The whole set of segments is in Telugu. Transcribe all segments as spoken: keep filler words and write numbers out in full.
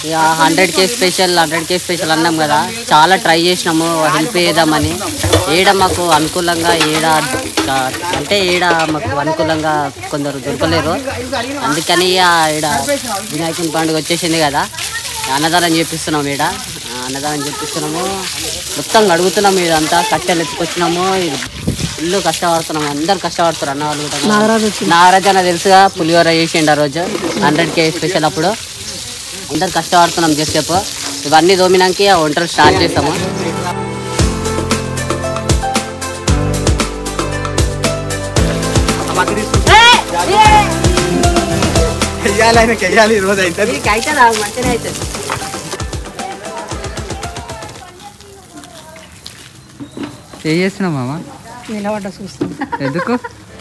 ఇక hundred K special hundred K special అన్నాం కదా, చాలా ట్రై చేసినాము హెల్ప్ చేద్దామని. ఏడ మాకు అనుకూలంగా ఏడ అంటే ఏడ మాకు అనుకూలంగా కొందరు దొరకలేరు. అందుకని ఈడ వినాయకుని పండుగ వచ్చేసింది కదా, అన్నదానం చేపిస్తున్నాము. ఈడ అన్నదానం చేపిస్తున్నాము, మొత్తం అడుగుతున్నాము. ఇదంతా కట్టెలు ఎత్తుకొచ్చినాము, ఇల్లు కష్టపడుతున్నాము, అందరు కష్టపడుతారు అన్న వాళ్ళు కూడా. నాగరాజు అన్న తెలుసుగా, పులిహోర చేసిండు ఆ రోజు హండ్రెడ్ కే స్పెషల్ అప్పుడు. అందరు కష్టపడుతున్నాం చేసేపు. ఇవన్నీ దోమినాకి వంటలు స్టార్ట్ చేస్తాము. ఏం చేస్తున్నావు మామ? నిలబడ్డ చూస్తున్నా. ఎందుకు?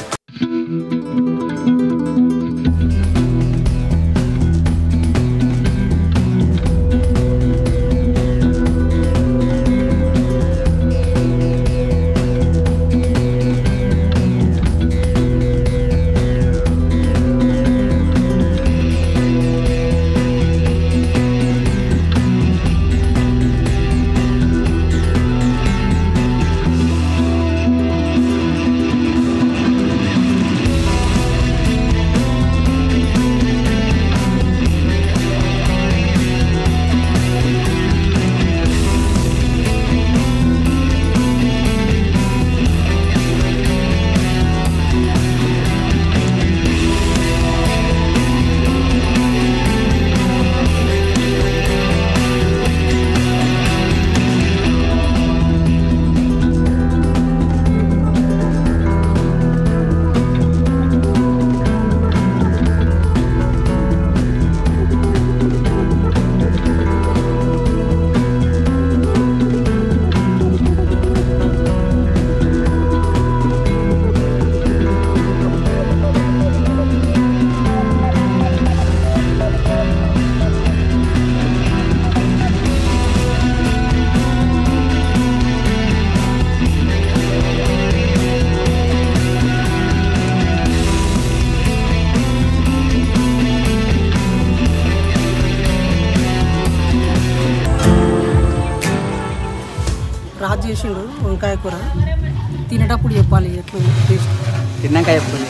రాజు చేసిండు వంకాయ కూర, తినేటప్పుడు చెప్పాలి ఎట్లా టేస్ట్. తిన్నాక చెప్పండి.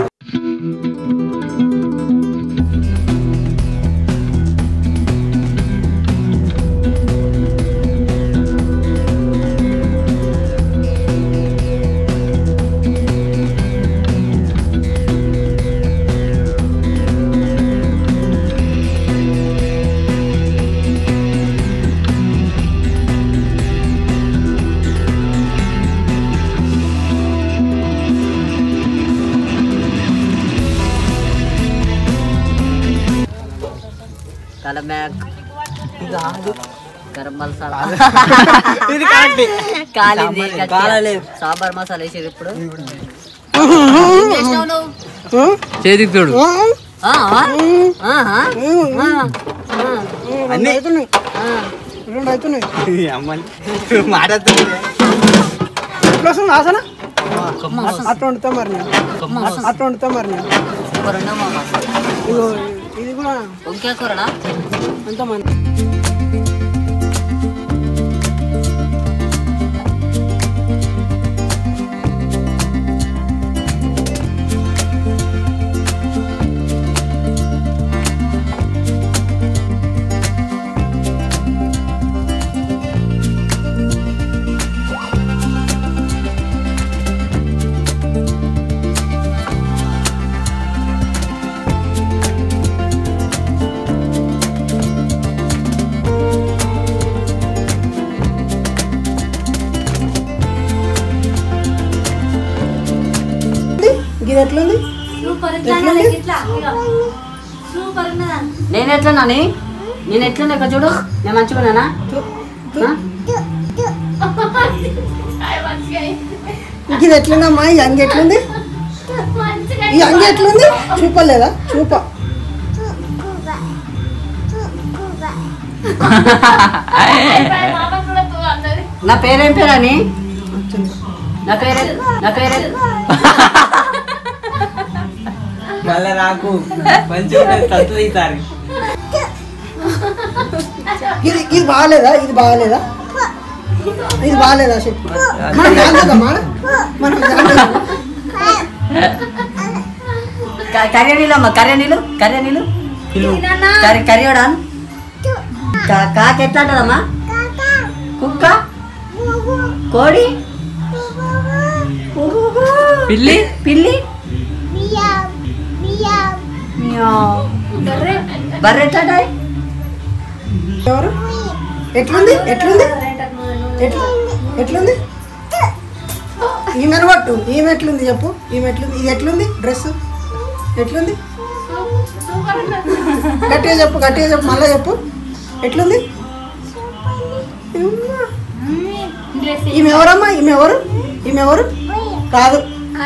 గరం మసాలా సాంబార్ మసాలా వేసేది ఇప్పుడు. చేతికి చూడు. అట్లా వండుతా మరి నేను అట్లా వండుతా మరి నేను ఇది కూడా వంకాయ కూరనా అంత మంది. నేను ఎట్లా నాని నేను ఎట్లా ఇక్కడ చూడు, నేను మంచిగున్నానా? ఇది ఎట్లుందమ్మా? ఈ అంగి ఎట్లుంది? ఈ అంగి ఎట్లుంది చూపలేదా? చూప నా పేరేం పేరని? నా పేరే నా పేరే మళ్ళా నాకు మంచిగా తత్వ ఇది ఇది బాగాలేదా ఇది బాగాలేదా ఇది బాగాలేదా చెప్పు మనం జాగ్రత్తమ్మా మనం కర్రీ నీళ్ళు అమ్మ కర్రీ నీళ్ళు కర్రీ నీళ్ళు కర్రీ కర్రీడా కాక ఎట్లా అంటారమ్మా కుక్క కోడి పిల్లి పిల్లి బర్రె ఎట్లా ఎవరు ఎట్లుంది ఎట్లుంది ఎట్లా ఎట్లుంది ఈమెను పట్టు ఈమె ఎట్లుంది చెప్పు ఈమె ఎట్లుంది ఇది ఎట్లుంది డ్రెస్ ఎట్లుంది గట్టిగా చెప్పు గట్టిగా చెప్పు మళ్ళీ చెప్పు ఎట్లుంది ఈమె ఎవరమ్మా ఈమె ఎవరు ఈమె ఎవరు కాదు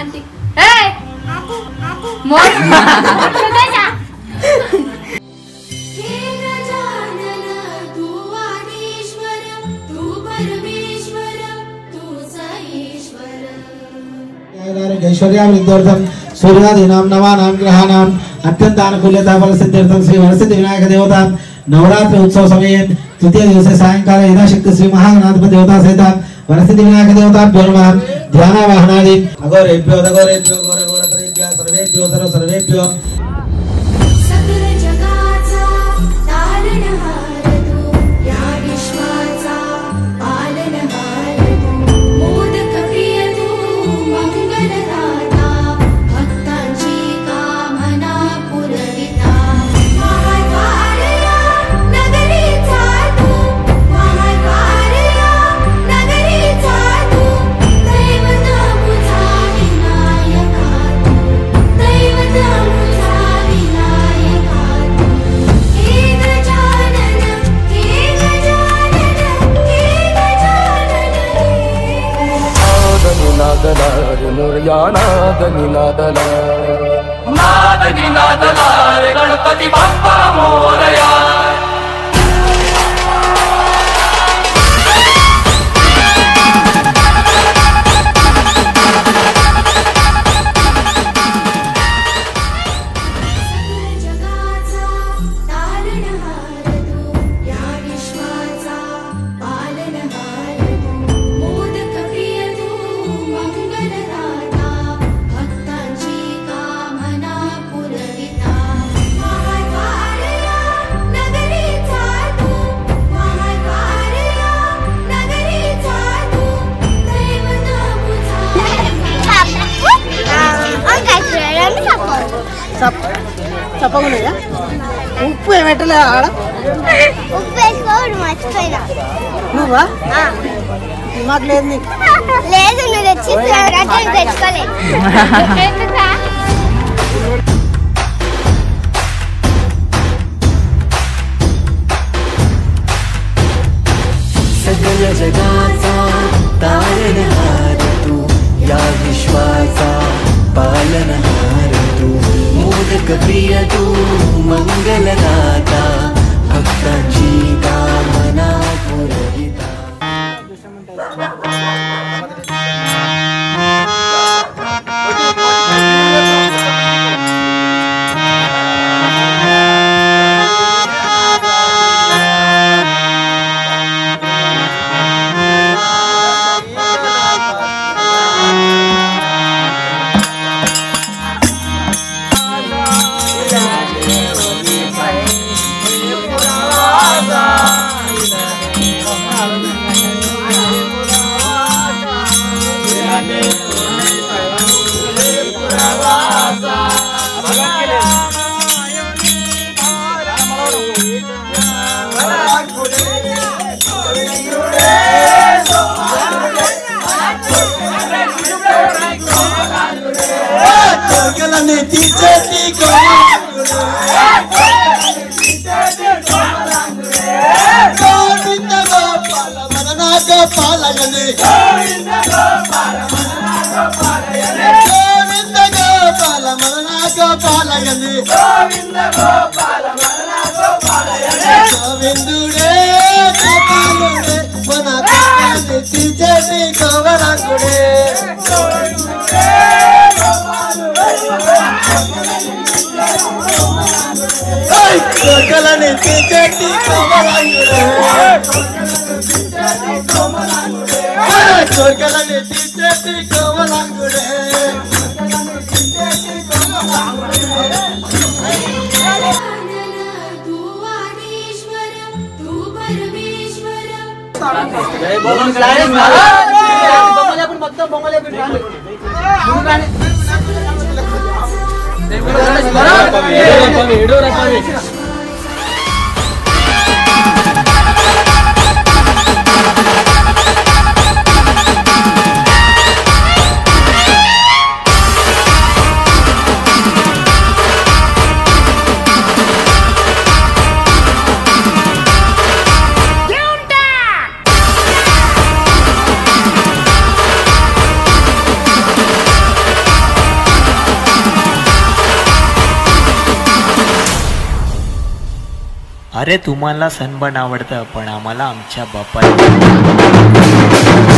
ऐश्वर्यावृद्धर्थम सूर्यादीनां नवानां ग्रहाणां अत्यंतानुकूल्यता फलसिद्ध्यर्थं श्री वरसिद्धि विनायक देवता नवरात्रि उत्सव समये तृतीय दिवसे सायंकाले यथाशक्ति श्री महागणाधिपति देवता सहित वरसिद्धि विनायक देवताभ्यो नमः ध्यानावाहनादि अघोरेभ्यो अघोरेभ्यो घोरघोरतरेभ्यः सर्वेभ्यो सर्व सर्वेभ्यो सकल जगाचा तारणहार तू या विश्वाचा पालनहार तू मोदक प्रिय तू मंगलदाता भक्तांची कामना पुरविता महाकार्या नगरीचा तू महाकार्या नगरीचा तू दैवत मुझा विनायका तू दैवत मुझा विनायका तू हे गजानन हे गजानन हे गजानन गणपती बाप्पा मोरया जगाचा तारणहार तू या विश्वाचा पालनहार तू मोदक प्रिय तू मंगलदाता भक्तांची कामना पुरविता महाकार्या नगरीचा तू महाकार्या नगरीचा तू दैवत చెప్పకుండా ఉప్పు ఏమెట్టలే ఆడ ఉప్పు వేసుకోవడం మర్చిపోయినా నువ్వా మాకు లేదు నీకు లేదు నువ్వు తెచ్చి తెచ్చుకోలేదు सगळ जगाचा तारणहार तू या विश्वाचा पालनहार तू मोदक प्रिय तू मंगलदाता भक्तांची कामना पुरविता Hey! కోకలని తీసేటి కోమలాంగుడే కోకలని తీసేటి కోమలాంగుడే अरे तुम्हाला सनबर्न आवडतं पण आम्हाला आमच्या बापाला